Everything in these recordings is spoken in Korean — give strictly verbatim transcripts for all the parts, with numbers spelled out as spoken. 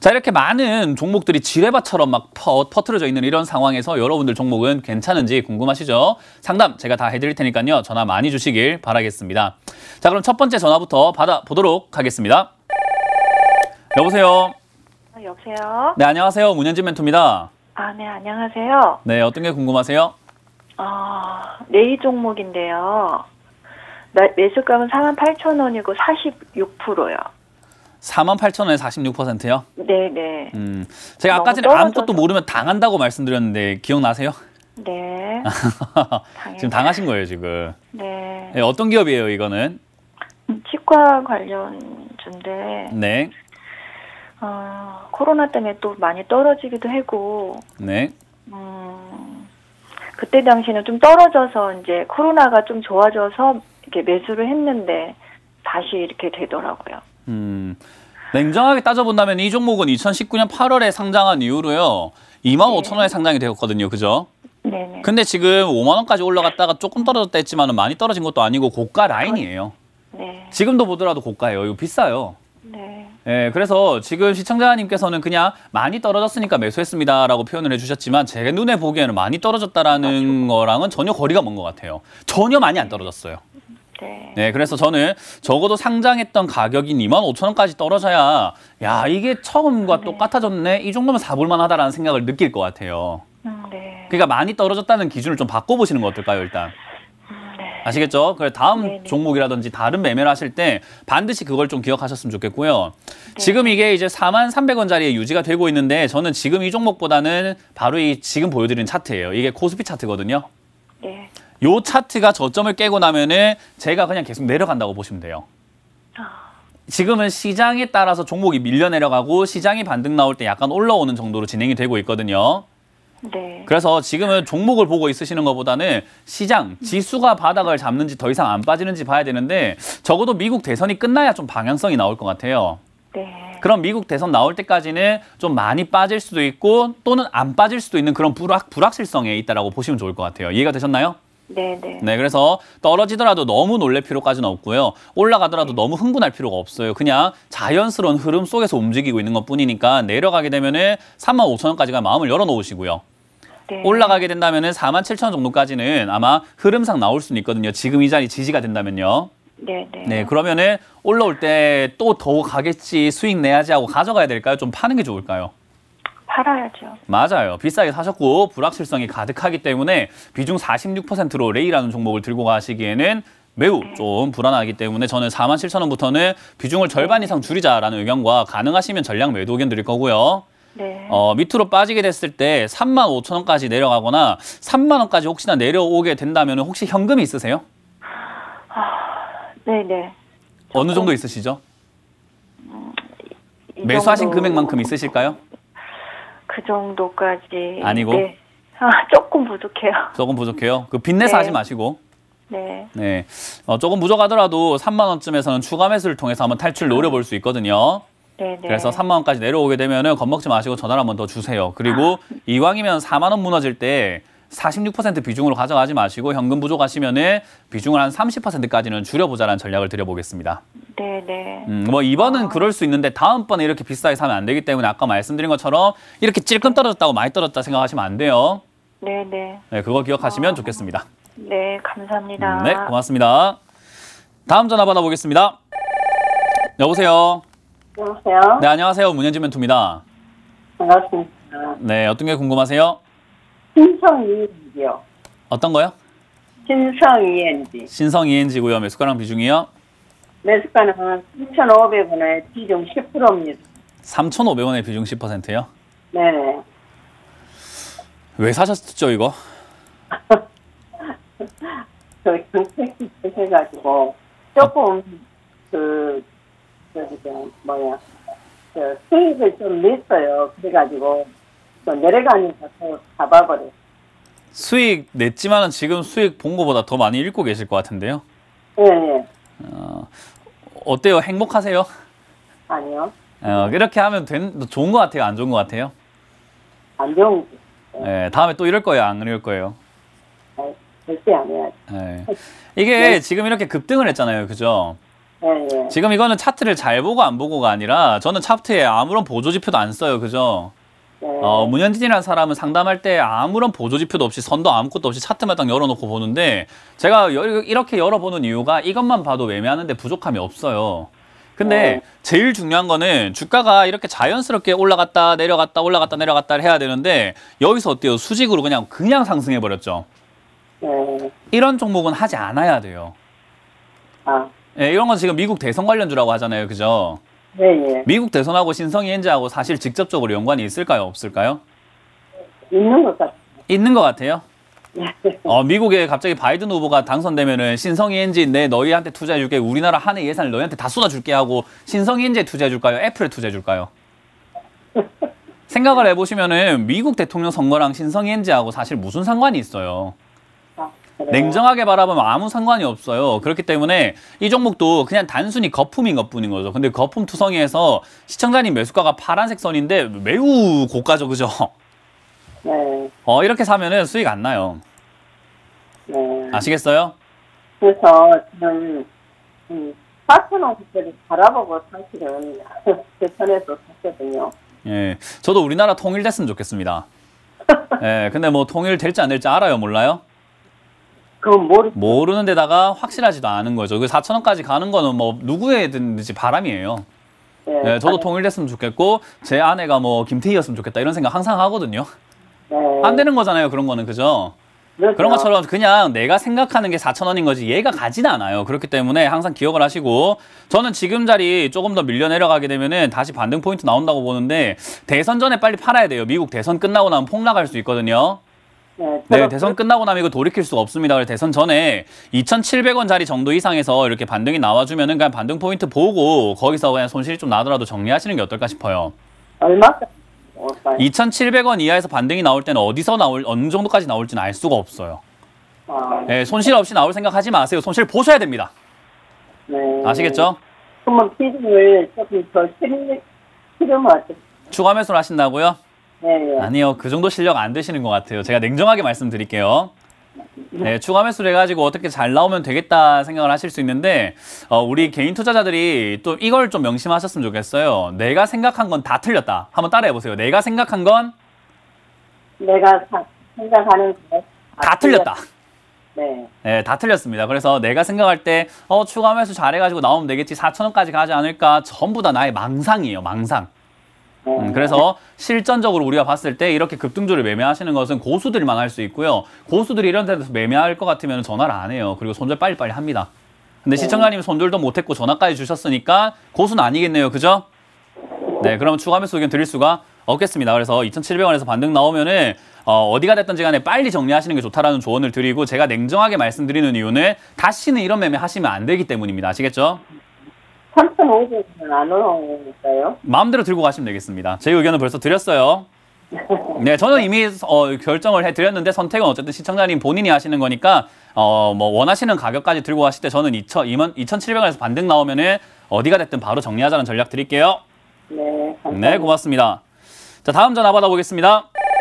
자, 이렇게 많은 종목들이 지뢰밭처럼 막 퍼, 퍼트려져 있는 이런 상황에서 여러분들 종목은 괜찮은지 궁금하시죠? 상담 제가 다 해드릴 테니까요. 전화 많이 주시길 바라겠습니다. 자, 그럼 첫 번째 전화부터 받아보도록 하겠습니다. 여보세요? 아, 여보세요? 네, 안녕하세요. 문현진 멘토입니다. 아, 네, 안녕하세요. 네, 어떤 게 궁금하세요? 아, 레이 종목인데요. 나, 매수값은 사만 팔천 원이고 사십육 퍼센트요. 사만 팔천 원에 사십육 퍼센트요? 네네. 음, 제가 아까 전에 떨어져서... 아무것도 모르면 당한다고 말씀드렸는데 기억나세요? 네. 지금 당하신 거예요, 지금. 네. 네, 어떤 기업이에요, 이거는? 치과 관련주인데 네. 어, 코로나 때문에 또 많이 떨어지기도 하고 네. 음, 그때 당시는 좀 떨어져서 이제 코로나가 좀 좋아져서 이렇게 매수를 했는데 다시 이렇게 되더라고요. 음, 냉정하게 따져본다면 이 종목은 이천십구 년 팔월에 상장한 이후로요. 이만 오천 원에 상장이 되었거든요. 그죠? 네네. 근데 지금 오만 원까지 올라갔다가 조금 떨어졌다 했지만 많이 떨어진 것도 아니고 고가 라인이에요. 네. 지금도 보더라도 고가예요. 이거 비싸요. 네. 네, 그래서 지금 시청자님께서는 그냥 많이 떨어졌으니까 매수했습니다라고 표현을 해주셨지만 제 눈에 보기에는 많이 떨어졌다라는 거랑은 전혀 거리가 먼 것 같아요. 전혀 많이 안 떨어졌어요. 네. 네, 그래서 저는 적어도 상장했던 가격인 이만 오천 원까지 떨어져야 야, 이게 처음과 네. 똑같아졌네. 이 정도면 사볼 만하다라는 생각을 느낄 것 같아요. 음, 네. 그러니까 많이 떨어졌다는 기준을 좀 바꿔보시는 거 어떨까요, 일단? 음, 네. 아시겠죠? 그래 다음 네네. 종목이라든지 다른 매매를 하실 때 반드시 그걸 좀 기억하셨으면 좋겠고요. 네. 지금 이게 이제 사만 삼백 원짜리에 유지가 되고 있는데 저는 지금 이 종목보다는 바로 이 지금 보여드리는 차트예요. 이게 코스피 차트거든요. 네. 요 차트가 저점을 깨고 나면은 제가 그냥 계속 내려간다고 보시면 돼요. 아, 지금은 시장에 따라서 종목이 밀려 내려가고 시장이 반등 나올 때 약간 올라오는 정도로 진행이 되고 있거든요. 네. 그래서 지금은 종목을 보고 있으시는 것보다는 시장, 지수가 바닥을 잡는지 더 이상 안 빠지는지 봐야 되는데 적어도 미국 대선이 끝나야 좀 방향성이 나올 것 같아요. 네. 그럼 미국 대선 나올 때까지는 좀 많이 빠질 수도 있고 또는 안 빠질 수도 있는 그런 불확, 불확실성에 있다라고 보시면 좋을 것 같아요. 이해가 되셨나요? 네네. 네, 그래서 떨어지더라도 너무 놀랄 필요까지는 없고요. 올라가더라도 너무 흥분할 필요가 없어요. 그냥 자연스러운 흐름 속에서 움직이고 있는 것뿐이니까 내려가게 되면은 삼만 오천 원까지가 마음을 열어놓으시고요. 네. 올라가게 된다면은 사만 칠천 원 정도까지는 아마 흐름상 나올 수는 있거든요. 지금 이 자리 지지가 된다면요. 네네. 네, 그러면은 올라올 때 또 더 가겠지, 수익 내야지 하고 가져가야 될까요? 좀 파는 게 좋을까요? 팔아야죠. 맞아요. 비싸게 사셨고 불확실성이 가득하기 때문에 비중 사십육 퍼센트로 레이라는 종목을 들고 가시기에는 매우 네. 좀 불안하기 때문에 저는 사만 칠천 원부터는 비중을 절반 이상 줄이자라는 의견과 가능하시면 전량 매도 의견 드릴 거고요. 네. 어, 밑으로 빠지게 됐을 때 삼만 오천 원까지 내려가거나 삼만 원까지 혹시나 내려오게 된다면 혹시 현금이 있으세요? 아, 네네. 어느 정도 있으시죠? 이 매수하신 정도... 금액만큼 있으실까요? 그 정도까지. 아니고? 네. 아, 조금 부족해요. 조금 부족해요. 그 빚내서 네. 하지 마시고. 네. 네, 어, 조금 부족하더라도 삼만 원쯤에서는 추가 매수를 통해서 한번 탈출 노려볼 수 있거든요. 네네. 그래서 삼만 원까지 내려오게 되면은 겁먹지 마시고 전화를 한번 더 주세요. 그리고 이왕이면 사만 원 무너질 때 사십육 퍼센트 비중으로 가져가지 마시고 현금 부족하시면은 비중을 한 삼십 퍼센트까지는 줄여보자라는 전략을 드려보겠습니다. 네네. 음, 뭐 이번은 아. 그럴 수 있는데 다음번에 이렇게 비싸게 사면 안 되기 때문에 아까 말씀드린 것처럼 이렇게 찔끔 떨어졌다고 많이 떨어졌다 생각하시면 안 돼요. 네네. 네, 그거 기억하시면 아. 좋겠습니다. 네, 감사합니다. 음, 네, 고맙습니다. 다음 전화 받아보겠습니다. 여보세요. 여보세요? 네, 안녕하세요. 문현진 멘토입니다. 반갑습니다. 네, 어떤 게 궁금하세요? 신성이엔지요. 어떤 거요? 신성이엔지. 신성 이엔지고요. 매수가랑 비중이요? 매수가는 삼천오백 원에 비중 십 퍼센트입니다. 삼천오백 원에 비중 십 퍼센트요? 네네. 왜 사셨죠, 이거? 그 정책이 해가지고 조금 그 저기 저 뭐야 그 수익을 좀 냈어요. 그래가지고 또 내려가니까 또 잡아버렸어요. 수익 냈지만은 지금 수익 본 거보다 더 많이 잃고 계실 것 같은데요? 네네. 어, 어때요? 행복하세요? 아니요. 어, 이렇게 하면 된, 좋은 것 같아요? 안 좋은 것 같아요? 안 좋은 거. 네, 다음에 또 이럴 거예요? 안 이럴 거예요? 절대 안 해야지. 네. 이게 네. 지금 이렇게 급등을 했잖아요. 그죠? 예, 예. 지금 이거는 차트를 잘 보고 안 보고가 아니라 저는 차트에 아무런 보조지표도 안 써요. 그죠? 예. 어, 문현진이라는 사람은 상담할 때 아무런 보조지표도 없이 선도 아무것도 없이 차트만 딱 열어놓고 보는데 제가 여- 이렇게 열어보는 이유가 이것만 봐도 매매하는데 부족함이 없어요. 근데 어. 제일 중요한 거는 주가가 이렇게 자연스럽게 올라갔다 내려갔다 올라갔다 내려갔다 해야 되는데 여기서 어때요? 수직으로 그냥 그냥 상승해 버렸죠. 예. 이런 종목은 하지 않아야 돼요. 아, 예, 이런 건 지금 미국 대선 관련주라고 하잖아요. 그죠? 예, 예. 미국 대선하고 신성이엔지하고 사실 직접적으로 연관이 있을까요? 없을까요? 있는 것 같아요. 있는 것 같아요. 예. 어, 미국에 갑자기 바이든 후보가 당선되면은 신성이엔지 내 너희한테 투자해줄게. 우리나라 한 해 예산을 너희한테 다 쏟아줄게 하고 신성이엔지에 투자해줄까요? 애플에 투자해줄까요? 생각을 해보시면은 미국 대통령 선거랑 신성이엔지하고 사실 무슨 상관이 있어요. 아, 그래요? 냉정하게 바라보면 아무 상관이 없어요. 그렇기 때문에 이 종목도 그냥 단순히 거품인 것뿐인 거죠. 근데 거품 투성이에서 시청자님 매수가가 파란색 선인데 매우 고가죠. 그죠? 네, 어, 이렇게 사면은 수익 안 나요. 네. 아시겠어요? 그래서 지금 음, 사천 원짜리 바라보고 사실은 대선에서 샀거든요. 예. 저도 우리나라 통일됐으면 좋겠습니다. 예. 근데 뭐 통일될지 안 될지 알아요? 몰라요? 그건 모르. 모르는 데다가 확실하지도 않은 거죠. 그 사천 원까지 가는 거는 뭐 누구에든지 바람이에요. 네, 예, 저도 통일됐으면 좋겠고 제 아내가 뭐 김태희였으면 좋겠다 이런 생각 항상 하거든요. 네. 안 되는 거잖아요. 그런 거는. 그죠? 그렇죠. 그런 것처럼 그냥 내가 생각하는 게 사천 원인 거지 얘가 가지는 않아요. 그렇기 때문에 항상 기억을 하시고 저는 지금 자리 조금 더 밀려 내려가게 되면은 다시 반등 포인트 나온다고 보는데 대선 전에 빨리 팔아야 돼요. 미국 대선 끝나고 나면 폭락할 수 있거든요. 네, 네, 저도 대선 끝나고 나면 이거 돌이킬 수가 없습니다. 그래서 대선 전에 이천칠백 원짜리 정도 이상에서 이렇게 반등이 나와주면은 그냥 반등 포인트 보고 거기서 그냥 손실이 좀 나더라도 정리하시는 게 어떨까 싶어요. 얼마까지 올까요? 이천칠백 원 이하에서 반등이 나올 때는 어디서 나올, 어느 정도까지 나올지는 알 수가 없어요. 아, 네, 손실 없이 나올 생각하지 마세요. 손실 보셔야 됩니다. 네. 아시겠죠? 그러면 비중을 조금 더 실으면 실으면 어떨까요? 추가 매수를 하신다고요? 네, 네. 아니요. 그 정도 실력 안 되시는 것 같아요. 제가 냉정하게 말씀드릴게요. 네, 추가 매수를 해가지고 어떻게 잘 나오면 되겠다 생각을 하실 수 있는데 어, 우리 개인 투자자들이 또 이걸 좀 명심하셨으면 좋겠어요. 내가 생각한 건 다 틀렸다. 한번 따라해보세요. 내가 생각한 건 다 내가 사- 생각하는 거 틀렸다. 네. 네, 다 틀렸습니다. 그래서 내가 생각할 때 어, 추가 매수 잘해가지고 나오면 되겠지. 사천 원까지 가지 않을까. 전부 다 나의 망상이에요. 망상. 음, 그래서 실전적으로 우리가 봤을 때 이렇게 급등주를 매매하시는 것은 고수들만 할 수 있고요. 고수들이 이런 데서 매매할 것 같으면 전화를 안 해요. 그리고 손절 빨리빨리 합니다. 근데 시청자님 손절도 못했고 전화까지 주셨으니까 고수는 아니겠네요. 그죠? 네, 그러면 추가 매수 의견 드릴 수가 없겠습니다. 그래서 이천칠백 원에서 반등 나오면은 어, 어디가 됐든지 간에 빨리 정리하시는 게 좋다라는 조언을 드리고 제가 냉정하게 말씀드리는 이유는 다시는 이런 매매 하시면 안 되기 때문입니다. 아시겠죠? 삼천오백 원은 안 올라오니까요. 마음대로 들고 가시면 되겠습니다. 제 의견은 벌써 드렸어요. 네, 저는 이미 어, 결정을 해드렸는데 선택은 어쨌든 시청자님 본인이 하시는 거니까 어, 뭐 원하시는 가격까지 들고 가실 때 저는 이천칠백 원에서 반등 나오면은 어디가 됐든 바로 정리하자는 전략 드릴게요. 네, 감사합니다. 네, 고맙습니다. 자, 다음 전화 받아보겠습니다.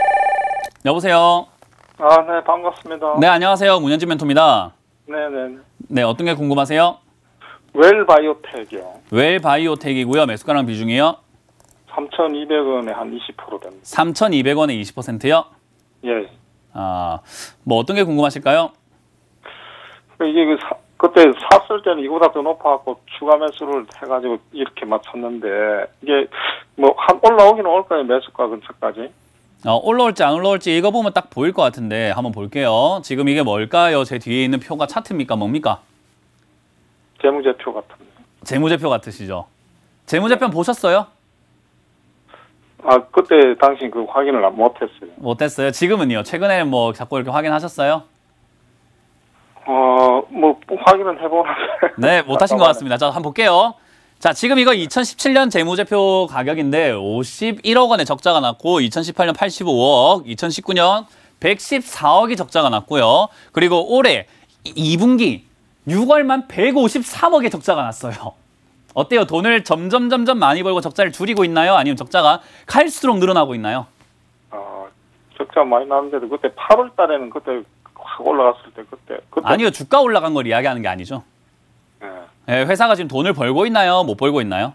여보세요. 아, 네, 반갑습니다. 네, 안녕하세요. 문현진 멘토입니다. 네네. 네, 어떤 게 궁금하세요? 웰바이오텍이요. 웰바이오텍이고요. 매수가랑 비중이요. 삼천이백 원에 한 이십 퍼센트 됩니다. 삼천이백 원에 이십 퍼센트요. 예. 아, 뭐 어떤 게 궁금하실까요? 이게 그 사, 그때 샀을 때는 이거보다 더 높아갖고 추가 매수를 해가지고 이렇게 맞췄는데, 이게 뭐 한 올라오기는 올까요? 매수가 근처까지? 어, 올라올지 안 올라올지 이거 보면 딱 보일 것 같은데 한번 볼게요. 지금 이게 뭘까요? 제 뒤에 있는 표가 차트입니까? 뭡니까? 재무제표 같은데. 재무제표 같으시죠? 재무제표 보셨어요? 아, 그때 당시 그 확인을 안 못했어요. 못했어요? 지금은요? 최근에 뭐 자꾸 이렇게 확인하셨어요? 어, 뭐 확인은 해보는데. 네, 못하신 것 같습니다. 자, 한번 볼게요. 자, 지금 이거 이천십칠 년 재무제표 가격인데 오십일억 원의 적자가 났고 이천십팔 년 팔십오억, 이천십구 년 백십사억이 적자가 났고요. 그리고 올해 이 분기 유월만 백오십삼억의 적자가 났어요. 어때요? 돈을 점점 점점 많이 벌고 적자를 줄이고 있나요? 아니면 적자가 갈수록 늘어나고 있나요? 어, 적자 많이 나는데도 그때 팔월 달에는 그때 확 올라갔을 때 그때. 그때 아니요, 주가 올라간 걸 이야기하는 게 아니죠. 예. 예, 회사가 지금 돈을 벌고 있나요? 못 벌고 있나요?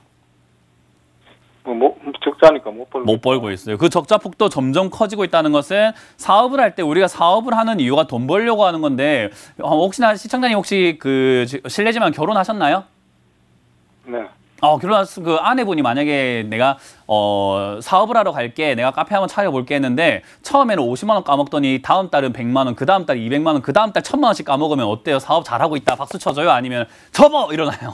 뭐, 뭐 적자니까 못 벌고. 못 벌고 있어요. 그 적자 폭도 점점 커지고 있다는 것은 사업을 할 때 우리가 사업을 하는 이유가 돈 벌려고 하는 건데 어, 혹시나 시청자님 혹시 그 실례지만 결혼하셨나요? 네. 어, 결혼한 그 아내분이 만약에 내가 어 사업을 하러 갈게, 내가 카페 한번 차려볼게 했는데 처음에는 오십만 원 까먹더니 다음 달은 백만 원, 그 다음 달 이백만 원, 그 다음 달 천만 원씩 까먹으면 어때요? 사업 잘하고 있다 박수 쳐줘요? 아니면 접어 이러나요?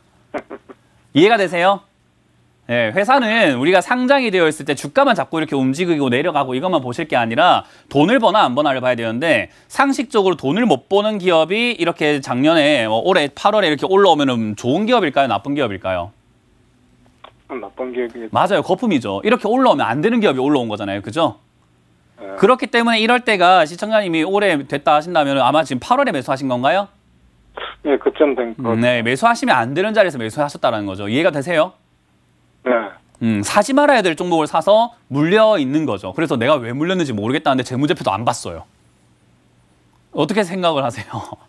이해가 되세요? 네, 회사는 우리가 상장이 되어 있을 때 주가만 자꾸 이렇게 움직이고 내려가고 이것만 보실 게 아니라 돈을 버나 안 버나를 봐야 되는데 상식적으로 돈을 못 버는 기업이 이렇게 작년에 뭐 올해 팔월에 이렇게 올라오면 좋은 기업일까요? 나쁜 기업일까요? 나쁜 기업이. 맞아요. 거품이죠. 이렇게 올라오면 안 되는 기업이 올라온 거잖아요. 그죠? 네. 그렇기 때문에 이럴 때가 시청자님이 올해 됐다 하신다면 아마 지금 팔월에 매수하신 건가요? 네, 그쯤 된 거. 네, 매수하시면 안 되는 자리에서 매수하셨다는 거죠. 이해가 되세요? 네. 음, 사지 말아야 될 종목을 사서 물려 있는 거죠. 그래서 내가 왜 물렸는지 모르겠다는데 재무제표도 안 봤어요. 어떻게 생각을 하세요?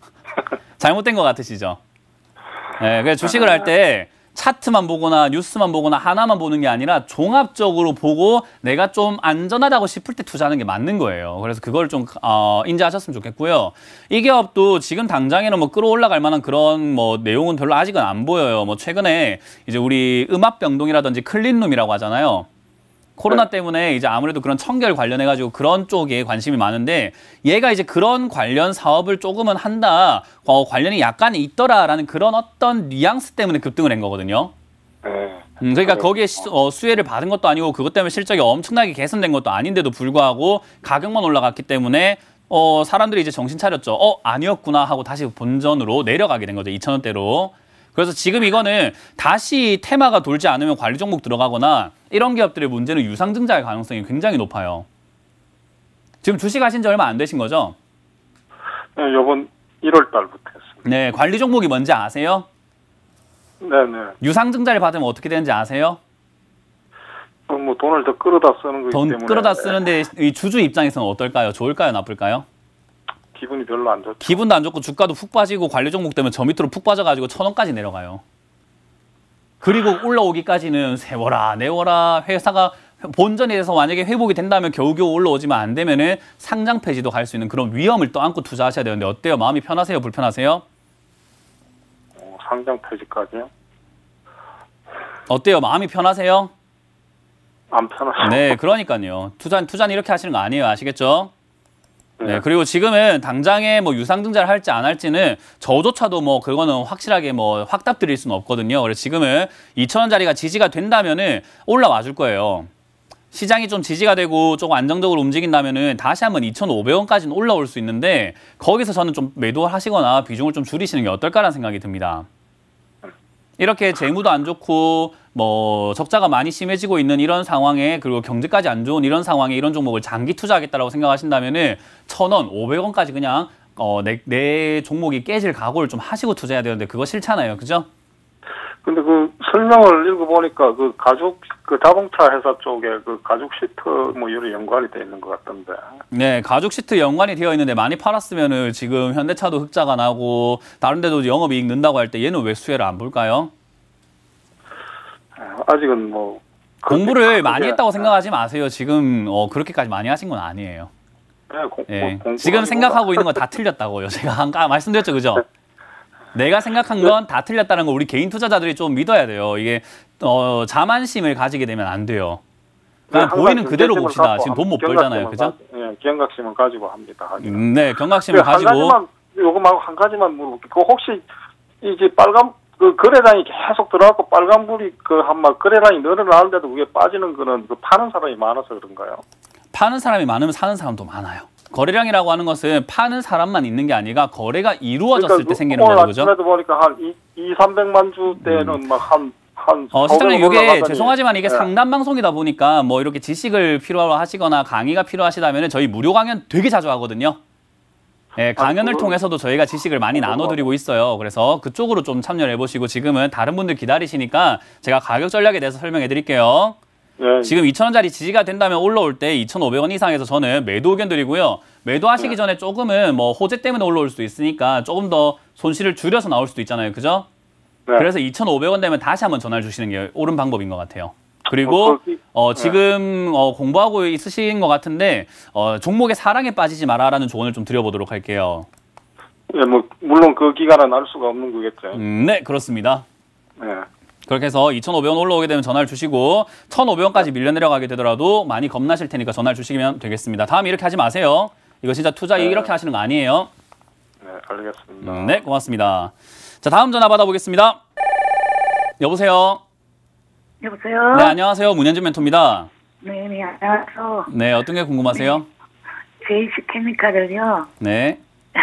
잘못된 것 같으시죠? 네, 그래서 주식을 할 때 차트만 보거나 뉴스만 보거나 하나만 보는 게 아니라 종합적으로 보고 내가 좀 안전하다고 싶을 때 투자하는 게 맞는 거예요. 그래서 그걸 좀 어, 인지하셨으면 좋겠고요. 이 기업도 지금 당장에는 뭐 끌어올라갈 만한 그런 뭐 내용은 별로 아직은 안 보여요. 뭐 최근에 이제 우리 음압병동이라든지 클린룸이라고 하잖아요. 코로나 때문에 이제 아무래도 그런 청결 관련해가지고 그런 쪽에 관심이 많은데 얘가 이제 그런 관련 사업을 조금은 한다, 어, 관련이 약간 있더라라는 그런 어떤 뉘앙스 때문에 급등을 한 거거든요. 네. 음, 그러니까 거기에 시, 어, 수혜를 받은 것도 아니고 그것 때문에 실적이 엄청나게 개선된 것도 아닌데도 불구하고 가격만 올라갔기 때문에 어, 사람들이 이제 정신 차렸죠. 어, 아니었구나 하고 다시 본전으로 내려가게 된 거죠. 이천 원대로. 그래서 지금 이거는 다시 테마가 돌지 않으면 관리 종목 들어가거나 이런 기업들의 문제는 유상증자의 가능성이 굉장히 높아요. 지금 주식하신 지 얼마 안 되신 거죠? 네, 요번 일월 달부터 했습니다. 네, 관리 종목이 뭔지 아세요? 네네. 유상증자를 받으면 어떻게 되는지 아세요? 어, 뭐 돈을 더 끌어다 쓰는 거기 돈 때문에. 끌어다 쓰는데 이 주주 입장에서는 어떨까요? 좋을까요? 나쁠까요? 기분이 별로 안 좋죠. 기분도 안 좋고 주가도 푹 빠지고 관리 종목 때문에 저 밑으로 푹 빠져가지고 천 원까지 내려가요. 그리고 올라오기까지는 세워라 내워라 회사가 본전에 대해서 만약에 회복이 된다면 겨우겨우 올라오지만 안 되면은 상장 폐지도 갈 수 있는 그런 위험을 또 안고 투자하셔야 되는데 어때요? 마음이 편하세요? 불편하세요? 어, 상장 폐지까지요? 어때요? 마음이 편하세요? 안 편하죠. 네, 그러니까요. 투자, 투자는 이렇게 하시는 거 아니에요. 아시겠죠? 네, 그리고 지금은 당장에 뭐 유상증자를 할지 안 할지는 저조차도 뭐 그거는 확실하게 뭐 확답 드릴 수는 없거든요. 그래서 지금은 이천 원짜리가 지지가 된다면은 올라와 줄 거예요. 시장이 좀 지지가 되고 조금 안정적으로 움직인다면은 다시 한번 이천오백 원까지는 올라올 수 있는데 거기서 저는 좀 매도를 하시거나 비중을 좀 줄이시는 게 어떨까라는 생각이 듭니다. 이렇게 재무도 안 좋고 뭐 적자가 많이 심해지고 있는 이런 상황에 그리고 경제까지 안 좋은 이런 상황에 이런 종목을 장기 투자하겠다라고 생각하신다면은 천 원, 오백 원까지 그냥 어, 내, 내 종목이 깨질 각오를 좀 하시고 투자해야 되는데 그거 싫잖아요, 그죠? 근데 그 설명을 읽어보니까 그 가죽 그 자동차 회사 쪽에 그 가죽 시트 뭐 여러 연관이 돼 있는 것 같던데. 네, 가죽 시트 연관이 되어 있는데 많이 팔았으면은 지금 현대차도 흑자가 나고 다른 데도 영업이익 는다고 할 때 얘는 왜 수혜를 안 볼까요? 아직은 뭐 공부를 많이 했다고 생각하지 마세요. 지금 어, 그렇게까지 많이 하신 건 아니에요. 네, 공, 예. 뭐 지금 생각하고 있는 건 다 틀렸다고요. 제가 아까 말씀드렸죠, 그죠? 내가 생각한 건 다 틀렸다는 거 우리 개인 투자자들이 좀 믿어야 돼요. 이게 어, 자만심을 가지게 되면 안 돼요. 그냥 네, 보이는 그대로 경각심을 봅시다. 갖고 지금 돈 못 경각심을 벌잖아요, 그죠? 가, 예, 경각심을 가지고 합니다. 하기는. 음, 네, 경각심을 한 가지고. 가지만 요거만 한 가지만 물어볼게요. 그 혹시 이제 빨간 그 거래량이 계속 들어가고 빨간불이 그 한마 거래량이 늘어나는데도 그게 빠지는 거는 그 파는 사람이 많아서 그런가요? 파는 사람이 많으면 사는 사람도 많아요. 거래량이라고 하는 것은 파는 사람만 있는 게 아니라 거래가 이루어졌을 그러니까 때 생기는 거죠, 그죠? 오늘 아침에도 보니까 한 이삼백만 주 때는 음. 막한 한 어, 시장님, 이게 죄송하지만 이게 네. 상담 방송이다 보니까 뭐 이렇게 지식을 필요로 하시거나 강의가 필요하시다면 저희 무료 강연 되게 자주 하거든요. 예, 강연을 아, 그걸... 통해서도 저희가 지식을 많이 어, 나눠드리고 있어요. 그래서 그쪽으로 좀 참여를 해보시고 지금은 다른 분들 기다리시니까 제가 가격 전략에 대해서 설명해 드릴게요. 네. 지금 이천 원짜리 지지가 된다면 올라올 때 이천오백 원 이상에서 저는 매도 의견 드리고요. 매도하시기 네. 전에 조금은 뭐 호재 때문에 올라올 수도 있으니까 조금 더 손실을 줄여서 나올 수도 있잖아요. 그죠? 네. 그래서 이천오백 원 되면 다시 한번 전화를 주시는 게 옳은 방법인 것 같아요. 그리고 어, 거기- 어, 지금 어, 공부하고 있으신 것 같은데 어, 종목의 사랑에 빠지지 마라라는 조언을 좀 드려보도록 할게요. 예, 뭐 물론 그 기간은 알 수가 없는 거겠죠. 음, 네, 그렇습니다. 네. 그렇게 해서 이천오백 원 올라오게 되면 전화를 주시고 천오백 원까지 밀려 내려가게 되더라도 많이 겁나실 테니까 전화를 주시면 되겠습니다. 다음에 이렇게 하지 마세요. 이거 진짜 투자 네. 이렇게 하시는 거 아니에요. 네, 알겠습니다. 음, 네, 고맙습니다. 자, 다음 전화 받아보겠습니다. 여보세요. 여보세요? 네, 안녕하세요. 문현진 멘토입니다. 네, 네, 안녕하세요. 네, 어떤 게 궁금하세요? 제이씨 케미칼을요, 네,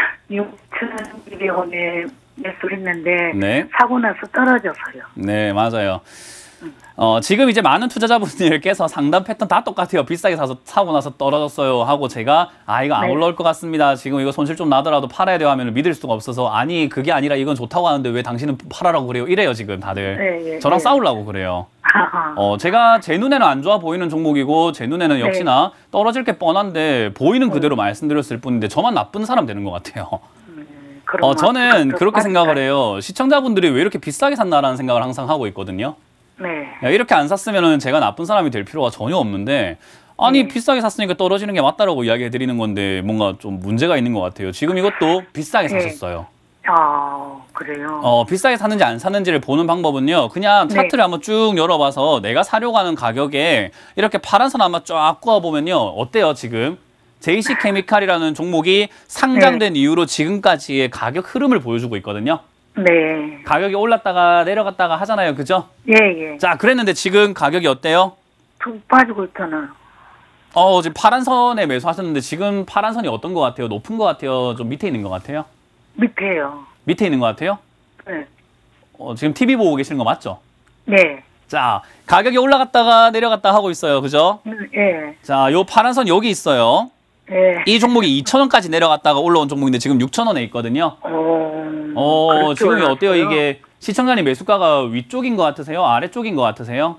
육천이백 원에 매수를 했는데, 네, 사고 나서 떨어져서요. 네, 맞아요. 어, 지금 이제 많은 투자자분들께서 상담 패턴 다 똑같아요. 비싸게 사서 사고 나서 떨어졌어요 하고 제가 아 이거 안 네. 올라올 것 같습니다. 지금 이거 손실 좀 나더라도 팔아야 돼요 하면 믿을 수가 없어서 아니 그게 아니라 이건 좋다고 하는데 왜 당신은 팔아라고 그래요? 이래요 지금 다들. 네, 예, 저랑 네. 싸우려고 그래요. 하하. 어, 제가 제 눈에는 안 좋아 보이는 종목이고 제 눈에는 역시나 떨어질 게 뻔한데 보이는 그대로 말씀드렸을 뿐인데 저만 나쁜 사람 되는 것 같아요. 그럼 어, 저는 앞으로 그렇게 또 생각을 빠질까요? 해요. 시청자분들이 왜 이렇게 비싸게 샀나라는 생각을 항상 하고 있거든요. 네. 야, 이렇게 안 샀으면은 제가 나쁜 사람이 될 필요가 전혀 없는데 아니 네. 비싸게 샀으니까 떨어지는 게 맞다라고 이야기해 드리는 건데 뭔가 좀 문제가 있는 것 같아요. 지금 이것도 비싸게 네. 사셨어요. 아, 그래요? 어, 비싸게 샀는지 안 샀는지를 보는 방법은요. 그냥 네. 차트를 한번 쭉 열어봐서 내가 사려고 하는 가격에 이렇게 파란 선 한번 쫙 그어보면요. 어때요 지금? 제이씨 케미칼이라는 종목이 상장된 네. 이후로 지금까지의 가격 흐름을 보여주고 있거든요. 네. 가격이 올랐다가 내려갔다가 하잖아요. 그죠? 예, 예. 자, 그랬는데 지금 가격이 어때요? 툭 빠지고 있잖아요. 어, 지금 파란 선에 매수하셨는데 지금 파란 선이 어떤 것 같아요? 높은 것 같아요? 좀 밑에 있는 것 같아요? 밑에요. 밑에 있는 것 같아요? 네. 어, 지금 티비 보고 계시는 거 맞죠? 네. 자, 가격이 올라갔다가 내려갔다 하고 있어요. 그죠? 음, 예. 자, 요 파란 선 여기 있어요. 예. 이 종목이 이천 원까지 내려갔다가 올라온 종목인데 지금 육천 원에 있거든요. 어, 어, 그렇게 지금이 어때요? 올랐어요? 이게 시청자님 매수가가 위쪽인 것 같으세요? 아래쪽인 것 같으세요?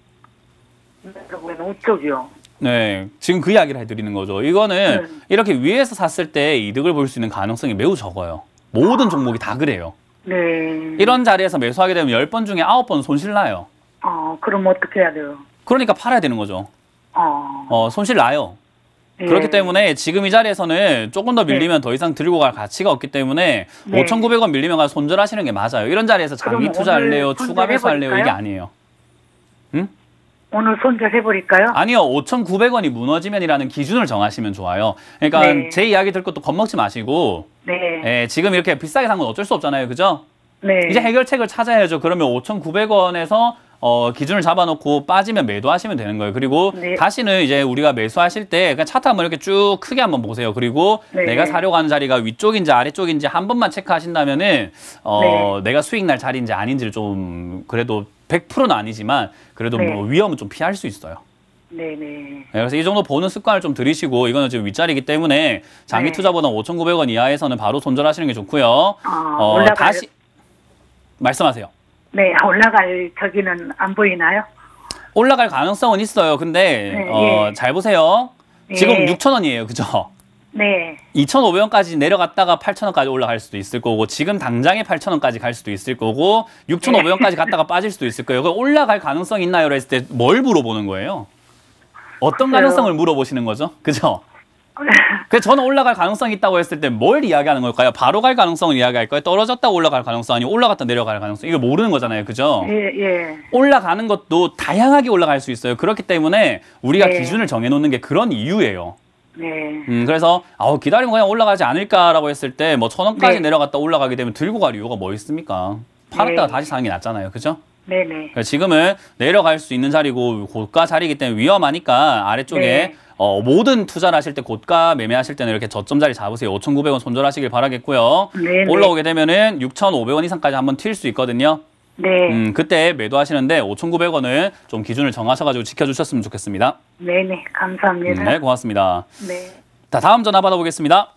왜 우쪽이요? 네, 지금 그 이야기를 해드리는 거죠. 이거는 네. 이렇게 위에서 샀을 때 이득을 볼 수 있는 가능성이 매우 적어요. 모든 종목이 다 그래요. 네. 이런 자리에서 매수하게 되면 열 번 중에 아홉 번 손실 나요. 어, 그럼 어떻게 해야 돼요? 그러니까 팔아야 되는 거죠. 어. 어, 손실 나요. 예. 그렇기 때문에 지금 이 자리에서는 조금 더 밀리면 더 이상 들고 갈 가치가 없기 때문에 네. 오천구백 원 밀리면 가서 손절하시는 게 맞아요. 이런 자리에서 장기 그럼 투자할래요? 오늘 추가 매수할래요? 이게 손절해버릴까요? 아니에요. 오늘 손절해버릴까요? 아니요. 오천구백 원이 무너지면이라는 기준을 정하시면 좋아요. 그러니까 네. 제 이야기 들 것도 겁먹지 마시고 네. 예, 지금 이렇게 비싸게 산 건 어쩔 수 없잖아요. 그죠? 네. 이제 해결책을 찾아야죠. 그러면 오천구백 원에서 어, 기준을 잡아놓고 빠지면 매도하시면 되는 거예요. 그리고 네. 다시는 다시는 이제 우리가 매수하실 때 그냥 차트 한번 이렇게 쭉 크게 한번 보세요. 그리고 네. 내가 사려고 하는 자리가 위쪽인지 아래쪽인지 한 번만 체크하신다면은 어, 내가 수익 날 자리인지 아닌지를 좀 그래도 백 퍼센트는 아니지만 그래도 네. 뭐 위험은 좀 피할 수 있어요. 네네. 네, 그래서 이 정도 보는 습관을 좀 들이시고 이거는 지금 윗자리이기 때문에 장기 네. 투자보다 오천구백 원 이하에서는 바로 손절하시는 게 좋고요. 아, 어, 올라갈, 다시 말씀하세요. 네, 올라갈 저기는 안 보이나요? 올라갈 가능성은 있어요. 근데 네, 어, 예. 잘 보세요. 지금 예. 육천 원이에요. 그죠? 네. 이천오백 원까지 내려갔다가 팔천 원까지 올라갈 수도 있을 거고 지금 당장에 팔천 원까지 갈 수도 있을 거고 육천오백 원까지 갔다가 빠질 수도 있을 거예요. 그럼 올라갈 가능성이 있나요? 했을 때 뭘 물어보는 거예요? 어떤 글쎄요. 가능성을 물어보시는 거죠? 그죠? 그래서 저는 올라갈 가능성이 있다고 했을 때 뭘 이야기하는 걸까요? 바로 갈 가능성을 이야기할까요? 떨어졌다 올라갈 가능성 아니면 올라갔다 내려갈 가능성? 이거 모르는 거잖아요. 그죠? 예, 예. 올라가는 것도 다양하게 올라갈 수 있어요. 그렇기 때문에 우리가 네. 기준을 정해놓는 게 그런 이유예요. 네. 음, 그래서 아우 기다리면 그냥 올라가지 않을까라고 했을 때 뭐 천 원까지 네. 내려갔다 올라가게 되면 들고 갈 이유가 뭐 있습니까? 팔았다가 네. 다시 사는 게 낫잖아요. 그죠? 네네. 그래서 지금은 내려갈 수 있는 자리고 고가 자리이기 때문에 위험하니까 아래쪽에 네. 어, 모든 투자를 하실 때 고가 매매하실 때는 이렇게 저점 자리 잡으세요. 오천구백 원 손절하시길 바라겠고요. 네네. 올라오게 되면은 육천오백 원 이상까지 한번 튈 수 있거든요. 네. 음, 그때 매도하시는데 오천구백 원을 좀 기준을 정하셔가지고 지켜주셨으면 좋겠습니다. 네네. 감사합니다. 네, 고맙습니다. 네. 자, 다음 전화 받아보겠습니다.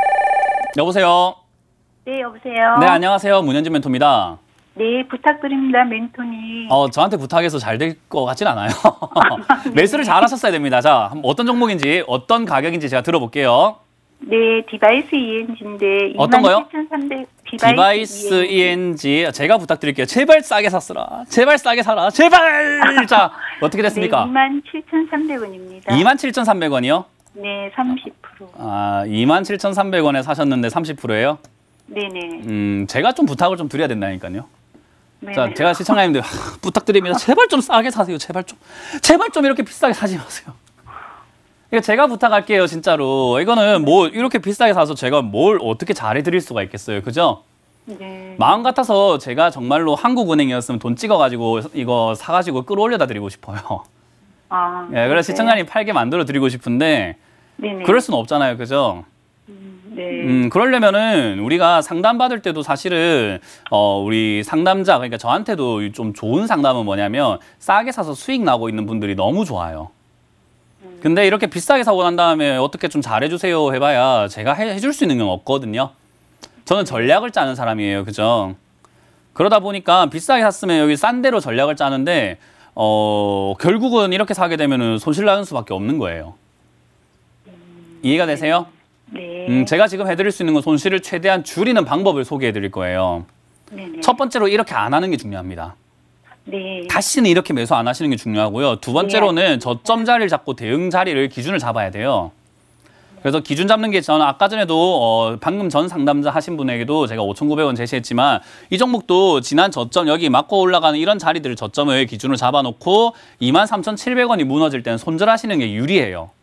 여보세요. 네, 여보세요. 네, 안녕하세요. 문현진 멘토입니다. 네, 부탁드립니다, 멘토님. 어, 저한테 부탁해서 잘 될 것 같진 않아요. 매수를 잘 하셨어야 됩니다. 자, 한번 어떤 종목인지, 어떤 가격인지 제가 들어볼게요. 네, 디바이스 이엔지인데 어떤 거요? 이만 칠천삼백 디바이스 이엔지 제가 부탁드릴게요. 제발 싸게 샀어라. 제발 싸게 사라. 제발. 자, 어떻게 됐습니까? 네, 이만 칠천삼백 원입니다. 이만 칠천삼백 원이요? 네, 삼십 퍼센트. 아, 이만 칠천삼백 원에 사셨는데 삼십 퍼센트예요? 네네. 음, 제가 좀 부탁을 좀 드려야 된다니까요. 네. 자, 제가 시청자님들 하, 부탁드립니다. 제발 좀 싸게 사세요. 제발 좀. 제발 좀 이렇게 비싸게 사지 마세요. 이거 제가 부탁할게요, 진짜로. 이거는 뭐 이렇게 비싸게 사서 제가 뭘 어떻게 잘해드릴 수가 있겠어요, 그죠? 네. 마음 같아서 제가 정말로 한국은행이었으면 돈 찍어가지고 이거 사가지고 끌어올려다 드리고 싶어요. 아, 예, 그래서 시청자님 팔게 만들어 드리고 싶은데 네네. 그럴 수는 없잖아요, 그죠? 네. 음, 그러려면은 우리가 상담 받을 때도 사실은 어, 우리 상담자, 그러니까 저한테도 좀 좋은 상담은 뭐냐면 싸게 사서 수익 나고 있는 분들이 너무 좋아요. 근데 이렇게 비싸게 사고 난 다음에 어떻게 좀 잘해주세요 해봐야 제가 해, 해줄 수 있는 건 없거든요. 저는 전략을 짜는 사람이에요, 그죠? 그러다 보니까 비싸게 샀으면 여기 싼 데로 전략을 짜는데 어, 결국은 이렇게 사게 되면은 손실 나는 수밖에 없는 거예요. 이해가 되세요? 네. 음, 제가 지금 해드릴 수 있는 건 손실을 최대한 줄이는 방법을 소개해 드릴 거예요. 네네. 첫 번째로 이렇게 안 하는 게 중요합니다. 네. 다시는 이렇게 매수 안 하시는 게 중요하고요. 두 번째로는 저점 자리를 잡고 대응 자리를 기준을 잡아야 돼요. 그래서 기준 잡는 게 저는 아까 전에도 어, 방금 전 상담자 하신 분에게도 제가 오천구백 원 제시했지만 이 종목도 지난 저점 여기 맞고 올라가는 이런 자리들을 저점을 기준으로 잡아놓고 이만 삼천칠백 원이 무너질 때는 손절하시는 게 유리해요.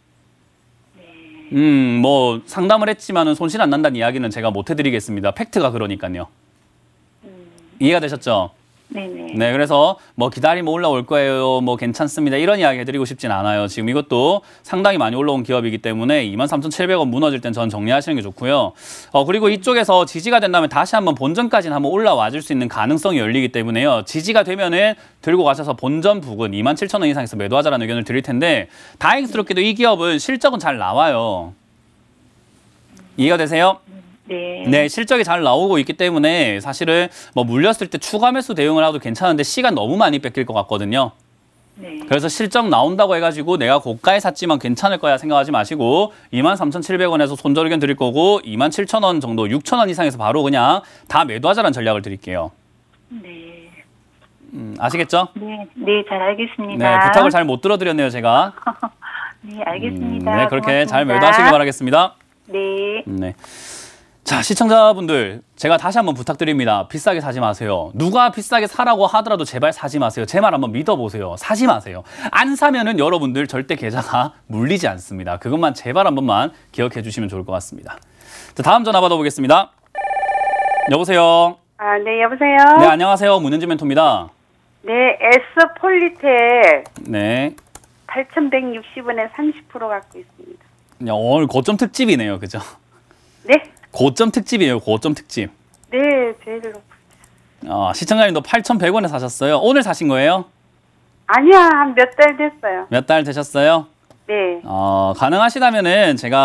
음, 뭐 상담을 했지만은 손실 안 난다는 이야기는 제가 못 해드리겠습니다. 팩트가 그러니까요. 이해가 되셨죠? 네네. 네, 그래서 뭐 기다리면 올라올 거예요. 뭐 괜찮습니다. 이런 이야기 해드리고 싶진 않아요. 지금 이것도 상당히 많이 올라온 기업이기 때문에 이만 삼천칠백 원 무너질 땐 전 정리하시는 게 좋고요. 어, 그리고 이쪽에서 지지가 된다면 다시 한번 본전까지는 한번 올라와 줄 수 있는 가능성이 열리기 때문에요. 지지가 되면은 들고 가셔서 본전 부근 이만 칠천 원 이상에서 매도하자라는 의견을 드릴 텐데 다행스럽게도 이 기업은 실적은 잘 나와요. 이해가 되세요? 네. 네, 실적이 잘 나오고 있기 때문에 사실은 뭐 물렸을 때 추가 매수 대응을 하도 괜찮은데 시간 너무 많이 뺏길 것 같거든요. 네. 그래서 실적 나온다고 해가지고 내가 고가에 샀지만 괜찮을 거야 생각하지 마시고 이만 삼천칠백 원에서 손절 의견 드릴 거고 이만 칠천 원 정도 육천 원 이상에서 바로 그냥 다 매도하자라는 전략을 드릴게요. 네. 음, 아시겠죠? 네. 네, 잘 알겠습니다. 네, 부탁을 잘 못 들어드렸네요, 제가. 네, 알겠습니다. 음, 네, 그렇게 잘 고맙습니다. 매도하시길 바라겠습니다. 네. 음, 네. 자, 시청자분들 제가 다시 한번 부탁드립니다. 비싸게 사지 마세요. 누가 비싸게 사라고 하더라도 제발 사지 마세요. 제 말 한번 믿어보세요. 사지 마세요. 안 사면은 여러분들 절대 계좌가 물리지 않습니다. 그것만 제발 한 번만 기억해 주시면 좋을 것 같습니다. 자, 다음 전화 받아보겠습니다. 여보세요. 아, 네, 여보세요? 네, 안녕하세요. 문현지 멘토입니다. 네, S폴리텍 네. 팔천백육십 원에 삼십 퍼센트 갖고 있습니다. 야, 오늘 고점 특집이네요. 그죠? 네? 고점 특집이에요. 고점 특집. 네, 제일 높 어, 시청자님도 팔천백 원에 사셨어요. 오늘 사신 거예요? 아니야, 한 몇 달 됐어요. 몇 달 되셨어요? 네. 어, 가능하시다면은 제가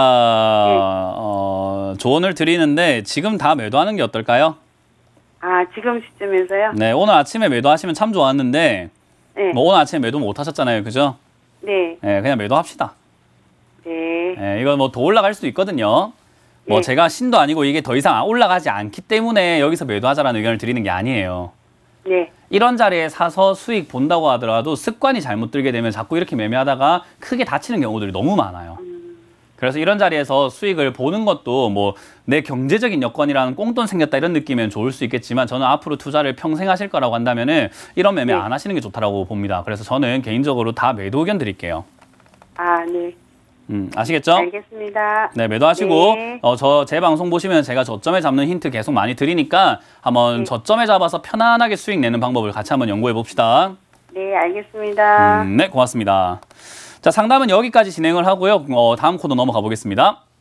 어, 조언을 드리는데 지금 다 매도하는 게 어떨까요? 아, 지금 시점에서요? 네, 오늘 아침에 매도하시면 참 좋았는데 네. 뭐 오늘 아침에 매도 못 하셨잖아요. 그죠? 네. 네, 그냥 매도합시다. 네. 네, 이거 뭐 더 올라갈 수도 있거든요. 뭐 네. 제가 신도 아니고 이게 더 이상 올라가지 않기 때문에 여기서 매도하자라는 의견을 드리는 게 아니에요. 네. 이런 자리에 사서 수익 본다고 하더라도 습관이 잘못 들게 되면 자꾸 이렇게 매매하다가 크게 다치는 경우들이 너무 많아요. 그래서 이런 자리에서 수익을 보는 것도 뭐 내 경제적인 여건이라는 꽁돈 생겼다 이런 느낌이면 좋을 수 있겠지만 저는 앞으로 투자를 평생 하실 거라고 한다면은 이런 매매 네. 안 하시는 게 좋다라고 봅니다. 그래서 저는 개인적으로 다 매도 의견 드릴게요. 아, 네. 음, 아시겠죠? 알겠습니다. 네, 매도하시고 네. 어, 저 제 방송 보시면 제가 저점에 잡는 힌트 계속 많이 드리니까 한번 네. 저점에 잡아서 편안하게 수익 내는 방법을 같이 한번 연구해 봅시다. 네, 알겠습니다. 음, 네, 고맙습니다. 자, 상담은 여기까지 진행을 하고요. 어, 다음 코너 넘어가 보겠습니다.